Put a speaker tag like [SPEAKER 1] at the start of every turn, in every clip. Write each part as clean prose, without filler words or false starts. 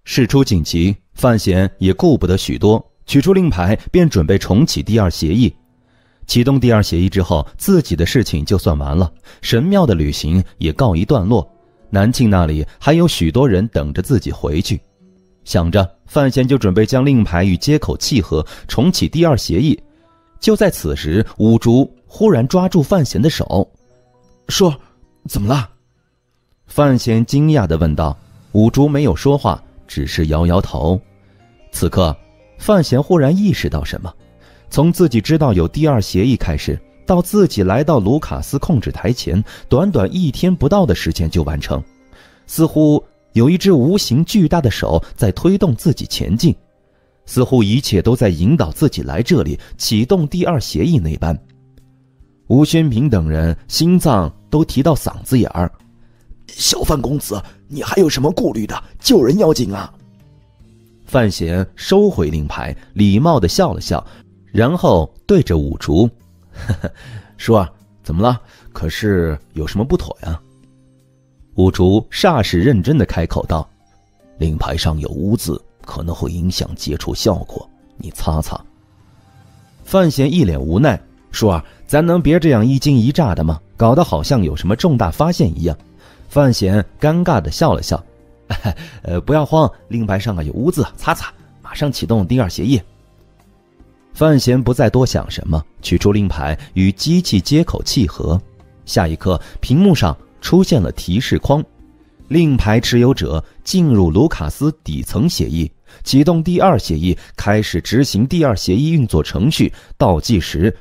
[SPEAKER 1] 事出紧急，范闲也顾不得许多，取出令牌便准备重启第二协议。启动第二协议之后，自己的事情就算完了，神庙的旅行也告一段落，南庆那里还有许多人等着自己回去。想着，范闲就准备将令牌与接口契合，重启第二协议。就在此时，五竹忽然抓住范闲的手，
[SPEAKER 2] 说：“怎么了？”
[SPEAKER 1] 范闲惊讶地问道。五竹没有说话，只是摇摇头。此刻，范闲忽然意识到什么，从自己知道有第二协议开始，到自己来到卢卡斯控制台前，短短1天不到的时间就完成，似乎有一只无形巨大的手在推动自己前进，似乎一切都在引导自己来这里启动第二协议那般。吴宣平等人心脏都提到嗓子眼儿。
[SPEAKER 2] 小范公子，你还有什么顾虑的？救人要紧啊！
[SPEAKER 1] 范闲收回令牌，礼貌地笑了笑，然后对着五竹：“说啊，怎么了？可是有什么不妥呀？”五竹煞是认真地开口道：“令牌上有污渍，可能会影响接触效果，你擦擦。”范闲一脸无奈，说：“啊，咱能别这样一惊一乍的吗？搞得好像有什么重大发现一样。”范闲尴尬地笑了笑：“不要慌，令牌上有污渍，擦擦，马上启动第二协议。”范闲不再多想什么，取出令牌与机器接口契合。下一刻，屏幕上出现了提示框：令牌持有者进入卢卡斯底层协议，启动第二协议，开始执行第二协议运作程序，倒计时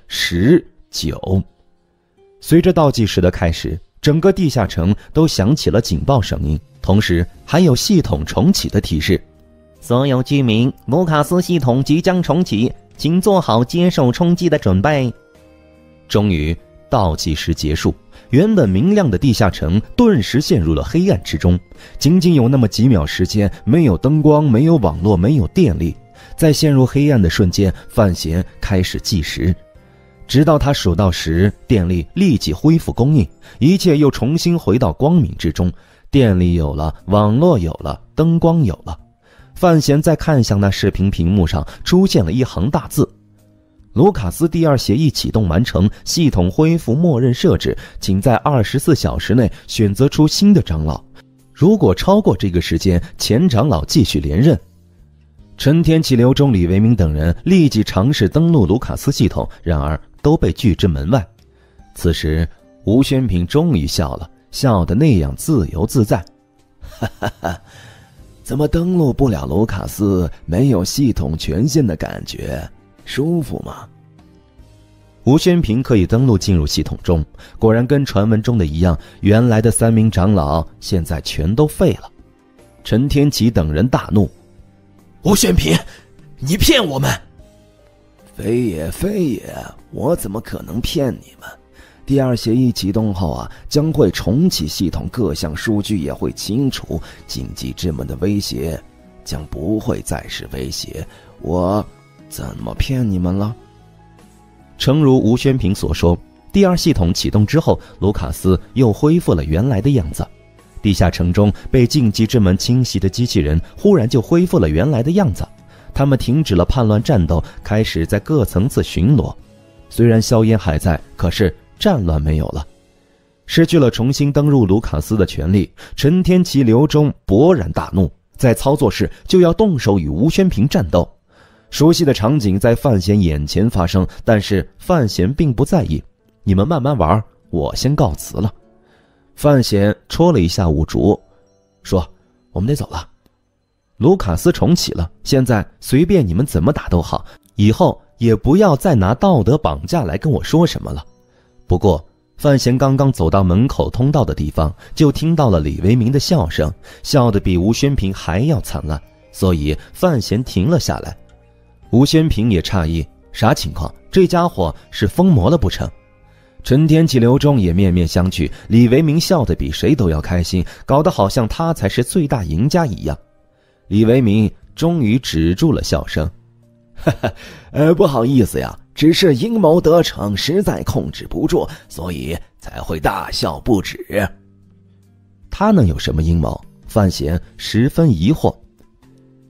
[SPEAKER 1] 10、9。随着倒计时的开始，整个地下城都响起了警报声音，同时还有系统重启的提示：所有居民，卢卡斯系统即将重启，请做好接受冲击的准备。终于，倒计时结束，原本明亮的地下城顿时陷入了黑暗之中，仅仅有那么几秒时间，没有灯光，没有网络，没有电力。在陷入黑暗的瞬间，范闲开始计时，直到他数到10，电力立即恢复供应，一切又重新回到光明之中。电力有了，网络有了，灯光有了。范闲再看向那视频屏幕上，出现了一行大字：卢卡斯第二协议启动完成，系统恢复默认设置，请在24小时内选择出新的长老，如果超过这个时间，前长老继续连任。陈天启、刘忠、李维明等人立即尝试登录卢卡斯系统，然而都被拒之门外。此时，吴宣平终于笑了，笑得那样自由自在。
[SPEAKER 2] 哈哈哈，怎么登录不了卢卡斯？没有系统权限的感觉，舒服吗？
[SPEAKER 1] 吴宣平可以登录进入系统中，果然跟传闻中的一样，原来的3名长老现在全都废了。陈天启等人大怒：
[SPEAKER 2] 吴宣平，你骗我们！非也非也，我怎么可能骗你们？第二协议启动后啊，将会重启系统，各项数据也会清除，禁忌之门的威胁将不会再是威胁，我怎么骗你们了？
[SPEAKER 1] 诚如吴宣平所说，第二系统启动之后，卢卡斯又恢复了原来的样子。地下城中被禁忌之门侵袭的机器人忽然就恢复了原来的样子，他们停止了叛乱战斗，开始在各层次巡逻。虽然硝烟还在，可是战乱没有了。失去了重新登入卢卡斯的权利，陈天启、刘忠勃然大怒，在操作室就要动手与吴宣平战斗。熟悉的场景在范闲眼前发生，但是范闲并不在意，你们慢慢玩，我先告辞了。范闲戳了一下五竹，说：我们得走了。卢卡斯重启了，现在随便你们怎么打都好，以后也不要再拿道德绑架来跟我说什么了。不过范闲刚刚走到门口通道的地方，就听到了李维明的笑声，笑得比吴宣平还要灿烂，所以范闲停了下来。吴宣平也诧异，啥情况？这家伙是疯魔了不成？陈天启、刘忠也面面相觑，李维明笑得比谁都要开心，搞得好像他才是最大赢家一样。李维明终于止住了笑声：
[SPEAKER 2] 哈哈，不好意思呀，只是阴谋得逞，实在控制不住，所以才会大笑不止。
[SPEAKER 1] 他能有什么阴谋？范闲十分疑惑。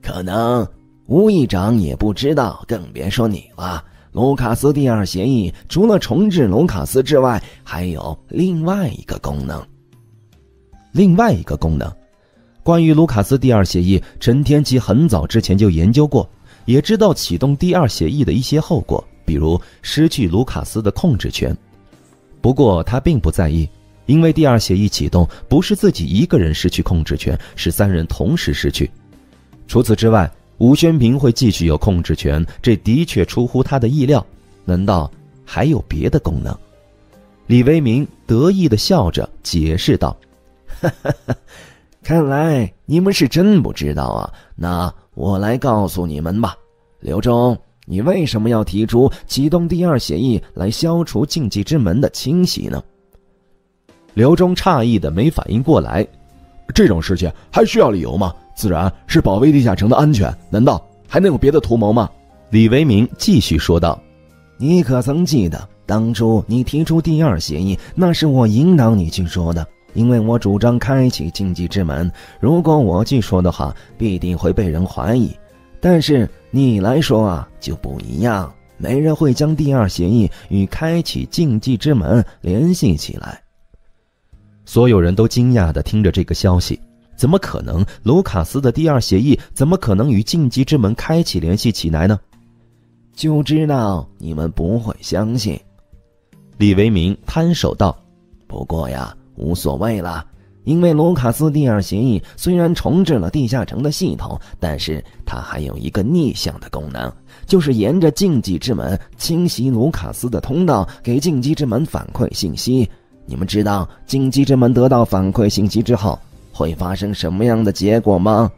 [SPEAKER 2] 可能吴议长也不知道，更别说你了。卢卡斯第二协议除了重置卢卡斯之外，还有另外一个功能。
[SPEAKER 1] 另外一个功能，关于卢卡斯第二协议，陈天奇很早之前就研究过，也知道启动第二协议的一些后果，比如失去卢卡斯的控制权。不过他并不在意，因为第二协议启动不是自己一个人失去控制权，是3人同时失去。除此之外，吴宣平会继续有控制权，这的确出乎他的意料。难道还有别的功能？李维明得意地笑着解释道：
[SPEAKER 2] 看来你们是真不知道啊，那我来告诉你们吧。刘忠，你为什么要提出启动第二协议来消除禁忌之门的侵袭呢？
[SPEAKER 1] 刘忠诧异的没反应过来，
[SPEAKER 3] 这种事情还需要理由吗？自然是保卫地下城的安全，难道还能有别的图谋吗？
[SPEAKER 1] 李维明继续说道：
[SPEAKER 2] 你可曾记得当初你提出第二协议，那是我引导你去说的，因为我主张开启禁忌之门，如果我去说的话，必定会被人怀疑。但是你来说啊，就不一样，没人会将第二协议与开启禁忌之门联系起来。
[SPEAKER 1] 所有人都惊讶地听着这个消息，怎么可能？卢卡斯的第二协议怎么可能与禁忌之门开启联系起来呢？
[SPEAKER 2] 就知道你们不会相信。
[SPEAKER 1] 李维明摊手道：
[SPEAKER 2] 不过呀，无所谓了，因为卢卡斯第二协议虽然重置了地下城的系统，但是它还有一个逆向的功能，就是沿着禁忌之门侵袭卢卡斯的通道，给禁忌之门反馈信息。你们知道禁忌之门得到反馈信息之后会发生什么样的结果吗？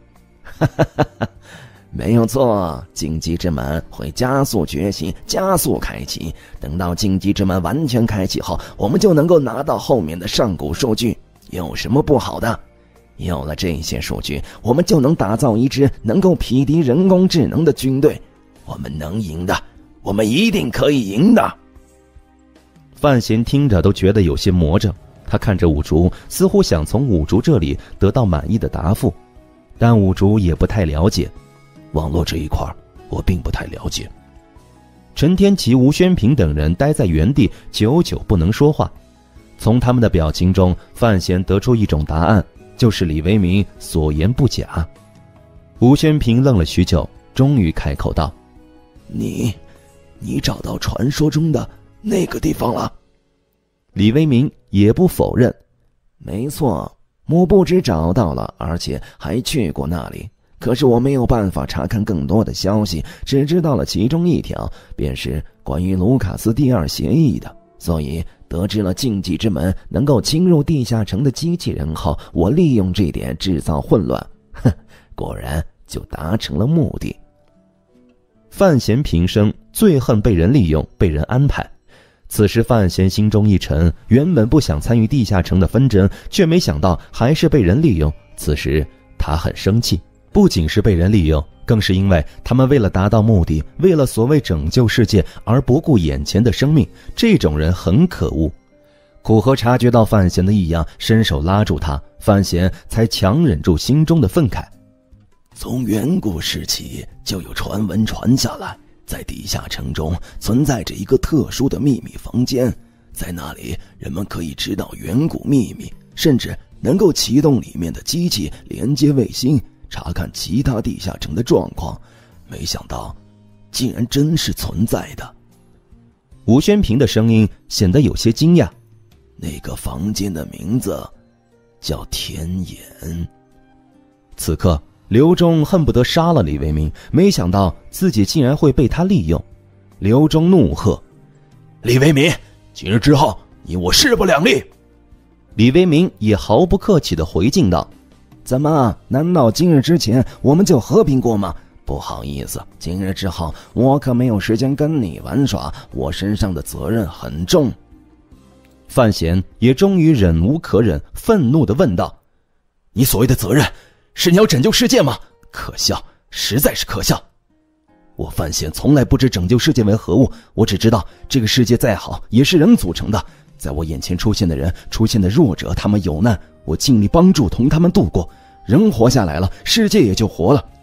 [SPEAKER 2] 没有错，禁忌之门会加速觉醒，加速开启。等到禁忌之门完全开启后，我们就能够拿到后面的上古数据。有什么不好的？有了这些数据，我们就能打造一支能够匹敌人工智能的军队。我们能赢的，我们一定可以赢的。
[SPEAKER 1] 范闲听着都觉得有些魔怔，他看着五竹，似乎想从五竹这里得到满意的答复，但五竹也不太了解。
[SPEAKER 3] 网络这一块我并不太了解。
[SPEAKER 1] 陈天奇、吴宣平等人待在原地，久久不能说话。从他们的表情中，范闲得出一种答案，就是李维明所言不假。吴宣平愣了许久，终于开口道：
[SPEAKER 3] 你找到传说中的那个地方了？
[SPEAKER 1] 李维明也不否认：
[SPEAKER 2] 没错，我不只找到了，而且还去过那里。可是我没有办法查看更多的消息，只知道了其中一条，便是关于卢卡斯第二协议的。所以得知了禁忌之门能够侵入地下城的机器人后，我利用这点制造混乱，果然就达成了目的。
[SPEAKER 1] 范闲平生最恨被人利用，被人安排。此时范闲心中一沉，原本不想参与地下城的纷争，却没想到还是被人利用。此时他很生气，不仅是被人利用，更是因为他们为了达到目的，为了所谓拯救世界而不顾眼前的生命，这种人很可恶。苦荷察觉到范闲的异样，伸手拉住他，范闲才强忍住心中的愤慨。
[SPEAKER 3] 从远古时期就有传闻传下来，在地下城中存在着一个特殊的秘密房间，在那里人们可以知道远古秘密，甚至能够启动里面的机器，连接卫星，查看其他地下城的状况。没想到竟然真是存在的。
[SPEAKER 1] 吴宣平的声音显得有些惊讶。
[SPEAKER 3] 那个房间的名字叫天眼。
[SPEAKER 1] 此刻刘忠恨不得杀了李维明，没想到自己竟然会被他利用。刘忠怒喝：
[SPEAKER 3] 李维明，今日之后你我势不两立。
[SPEAKER 1] 李维明也毫不客气地回敬道：
[SPEAKER 2] 怎么，难道今日之前我们就和平过吗？不好意思，今日之后我可没有时间跟你玩耍，我身上的责任很重。
[SPEAKER 1] 范闲也终于忍无可忍，愤怒地问道：
[SPEAKER 3] 你所谓的责任是你要拯救世界吗？可笑，实在是可笑。
[SPEAKER 1] 我范闲从来不知拯救世界为何物，我只知道这个世界再好也是人组成的，在我眼前出现的人，出现的弱者，他们有难，我尽力帮助同他们度过。人活下来了，世界也就活了。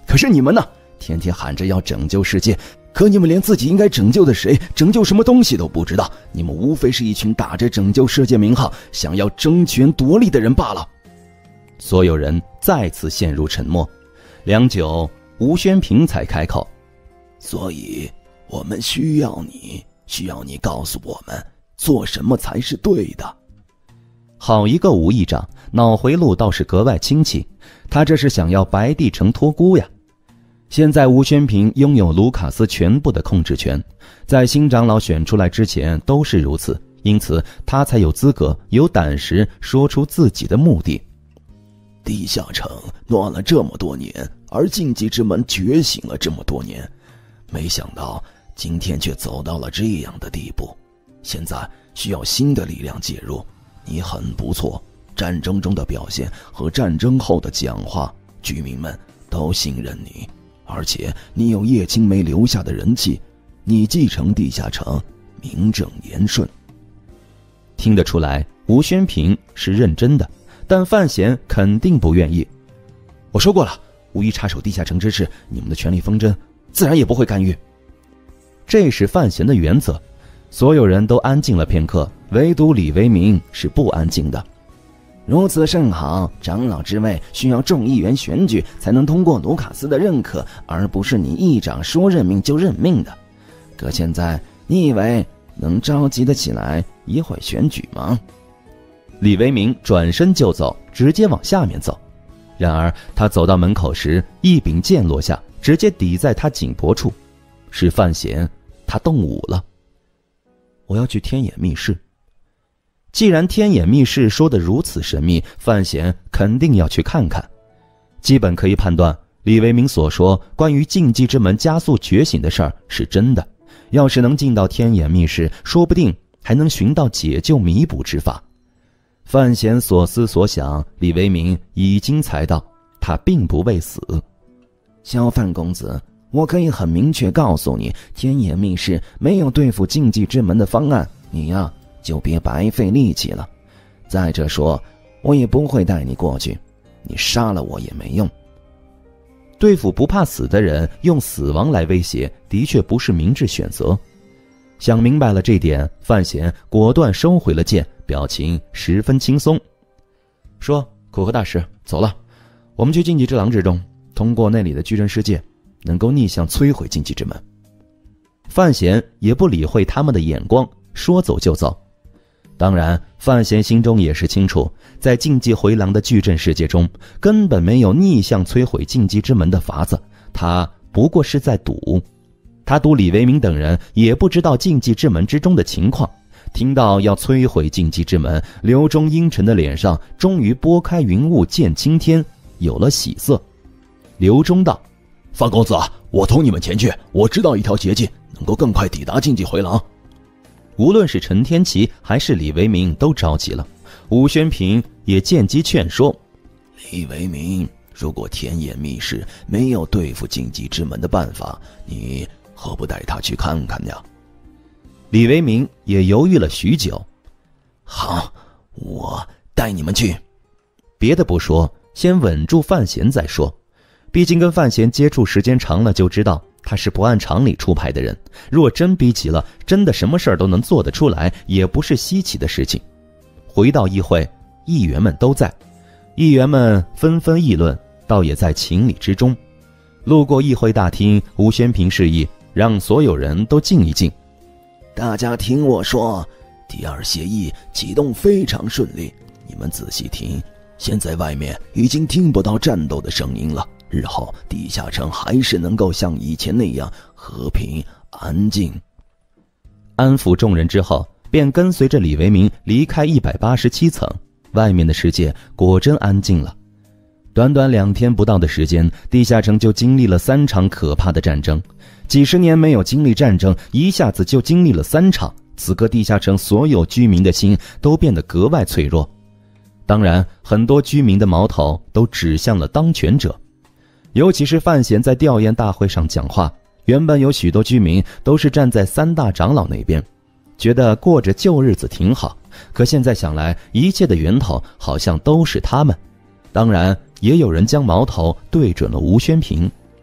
[SPEAKER 2] 可是你们呢？天天喊着要拯救世界，可你们连自己应该拯救的谁、拯救什么东西都不知道。你们无非是一群打着拯救世界名号，想要争权夺利的人罢了。
[SPEAKER 1] 所有人再次陷入沉默。良久，吴宣平才开口：
[SPEAKER 3] 所以我们需要你告诉我们做什么才是对的。
[SPEAKER 1] 好一个吴议长，脑回路倒是格外清奇，他这是想要白帝城托孤呀。现在吴宣平拥有卢卡斯全部的控制权，在新长老选出来之前都是如此，因此他才有资格有胆识说出自己的目的。
[SPEAKER 3] 地下城乱了这么多年，而禁忌之门觉醒了这么多年，没想到今天却走到了这样的地步。现在需要新的力量介入，你很不错，战争中的表现和战争后的讲话，居民们都信任你，而且你有叶青梅留下的人气，你继承地下城，名正言顺。
[SPEAKER 1] 听得出来，吴宣平是认真的，但范闲肯定不愿意。
[SPEAKER 2] 我说过了，无意插手地下城之事，你们的权力纷争，自然也不会干预。
[SPEAKER 1] 这是范闲的原则。所有人都安静了片刻，唯独李维明是不安静的。
[SPEAKER 2] 如此甚好，长老之位需要众议员选举才能通过卢卡斯的认可，而不是你议长说任命就任命的。可现在你以为能召集得起来一会选举吗？
[SPEAKER 1] 李维明转身就走，直接往下面走。然而他走到门口时，一柄剑落下，直接抵在他颈脖处。是范闲，他动武了。我要去天眼密室。既然天眼密室说得如此神秘，范闲肯定要去看看。基本可以判断，李维明所说关于禁忌之门加速觉醒的事儿是真的。要是能进到天眼密室，说不定还能寻到解救弥补之法。范闲所思所想，李维明已经猜到，他并不未死。
[SPEAKER 2] 萧范公子，我可以很明确告诉你，天眼密室没有对付禁忌之门的方案，你呀就别白费力气了。再者说，我也不会带你过去，你杀了我也没用。
[SPEAKER 1] 对付不怕死的人，用死亡来威胁，的确不是明智选择。想明白了这点，范闲果断收回了剑，表情十分轻松，说：苦荷大师，走了，我们去禁忌之廊之中，通过那里的矩阵世界，能够逆向摧毁禁忌之门。范闲也不理会他们的眼光，说走就走。当然，范闲心中也是清楚，在禁忌回廊的矩阵世界中，根本没有逆向摧毁禁忌之门的法子，他不过是在赌。他赌李维明等人也不知道禁忌之门之中的情况。听到要摧毁禁忌之门，刘忠阴沉的脸上终于拨开云雾见青天，有了喜色。刘忠道：
[SPEAKER 3] 范公子，我同你们前去，我知道一条捷径，能够更快抵达禁忌回廊。
[SPEAKER 1] 无论是陈天齐还是李维明都着急了，吴宣平也见机劝说：
[SPEAKER 3] 李维明，如果天眼密室没有对付禁忌之门的办法，你何不带他去看看呀？
[SPEAKER 1] 李维明也犹豫了许久。
[SPEAKER 3] 好，我带你们去。
[SPEAKER 1] 别的不说，先稳住范闲再说。毕竟跟范闲接触时间长了，就知道他是不按常理出牌的人。若真逼急了，真的什么事儿都能做得出来，也不是稀奇的事情。回到议会，议员们都在，议员们纷纷议论，倒也在情理之中。路过议会大厅，吴宣平示意让所有人都静一静。
[SPEAKER 3] 大家听我说，第二协议启动非常顺利，你们仔细听，现在外面已经听不到战斗的声音了，日后地下城还是能够像以前那样和平安静。
[SPEAKER 1] 安抚众人之后，便跟随着李维明离开187层，外面的世界果真安静了。短短2天不到的时间，地下城就经历了3场可怕的战争。几十年没有经历战争，一下子就经历了3场，此刻地下城所有居民的心都变得格外脆弱。当然，很多居民的矛头都指向了当权者。尤其是范闲在吊唁大会上讲话，原本有许多居民都是站在3大长老那边，觉得过着旧日子挺好。可现在想来，一切的源头好像都是他们。当然，也有人将矛头对准了吴宣平。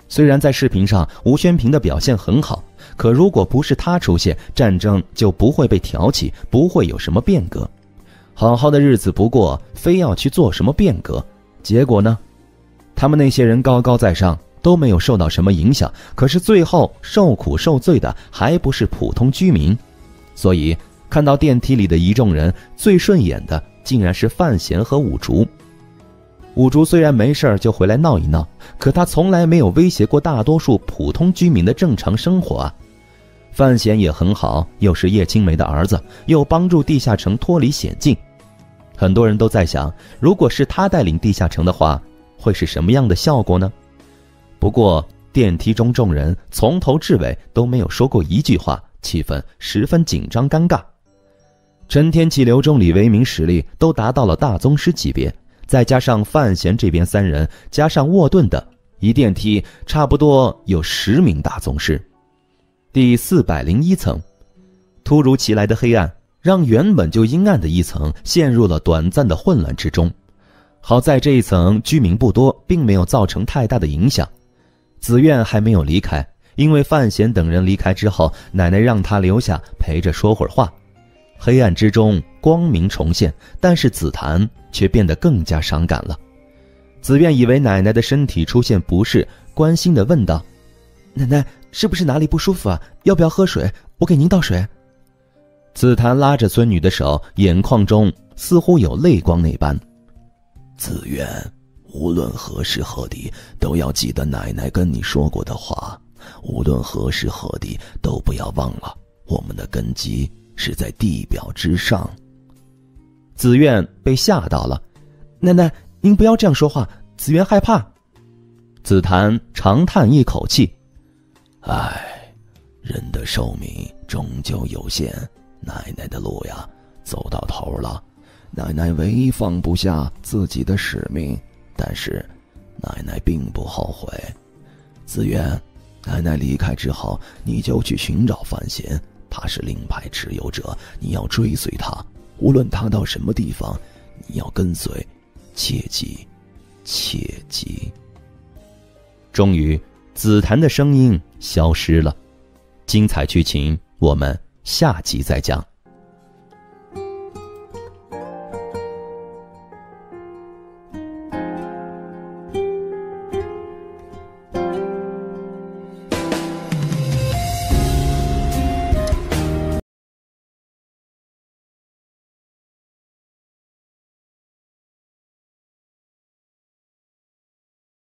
[SPEAKER 1] 虽然在视频上吴宣平的表现很好，可如果不是他出现，战争就不会被挑起，不会有什么变革。好好的日子不过，非要去做什么变革，结果呢？他们那些人高高在上，都没有受到什么影响，可是最后受苦受罪的还不是普通居民。所以看到电梯里的一众人，最顺眼的竟然是范闲和五竹。五竹虽然没事就回来闹一闹，可他从来没有威胁过大多数普通居民的正常生活啊。范闲也很好，又是叶青梅的儿子，又帮助地下城脱离险境。很多人都在想，如果是他带领地下城的话，会是什么样的效果呢？不过电梯中众人从头至尾都没有说过一句话，气氛十分紧张尴尬。陈天启、刘仲礼为民实力都达到了大宗师级别，再加上范闲这边3人，加上沃顿的，一电梯差不多有10名大宗师。第401层，突如其来的黑暗让原本就阴暗的一层陷入了短暂的混乱之中。好在这一层居民不多，并没有造成太大的影响。紫苑还没有离开，因为范闲等人离开之后，奶奶让他留下陪着说会儿话。黑暗之中光明重现，但是紫檀却变得更加伤感了。紫苑以为奶奶的身体出现不适，关心地问道：奶奶是不是哪里不舒服啊？要不要喝水？我给您倒水。紫檀拉着孙女的手，眼眶中似乎有泪光那般。
[SPEAKER 3] 紫苑，无论何时何地，都要记得奶奶跟你说过的话，无论何时何地，都不要忘了，我们的根基是在地表之上。
[SPEAKER 1] 紫苑被吓到了，奶奶，您不要这样说话，紫苑害怕。紫檀长叹一口气，
[SPEAKER 3] 唉，人的寿命终究有限，奶奶的路呀，走到头了。奶奶唯一放不下自己的使命，但是奶奶并不后悔。紫苑，奶奶离开之后，你就去寻找范闲，他是令牌持有者，你要追随他，无论他到什么地方，你要跟随，切记，切记。
[SPEAKER 1] 终于，紫檀的声音消失了。精彩剧情，我们下集再讲。